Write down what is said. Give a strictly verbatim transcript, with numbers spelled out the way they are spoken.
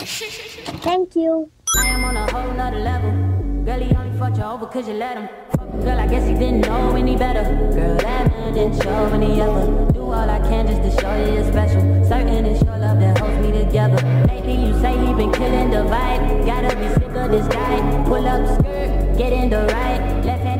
Thank you. I am on a whole nother level. Girl, he only fucked you over cause you let him. Girl, I guess he didn't know any better. Girl, that man didn't show any ever. Do all I can just to show you you're special. Certain it's your love that holds me together. Lately you say he been killing the vibe. Gotta be sick of this guy. Pull up skirt, get in the right. Left hand